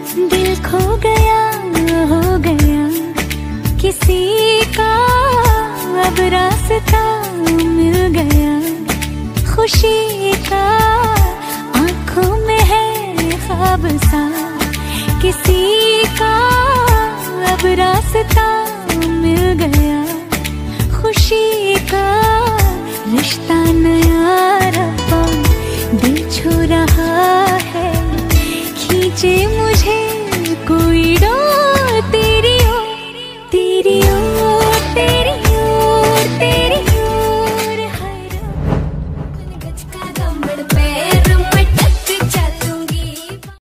दिल खो गया, हो गया किसी का, अब रास्ता मिल गया खुशी का। आंखों में है ख्वाब सा किसी का, अब रास्ता मिल गया खुशी का। रिश्ता नया रब्बा दिल छू रहा है, खींचे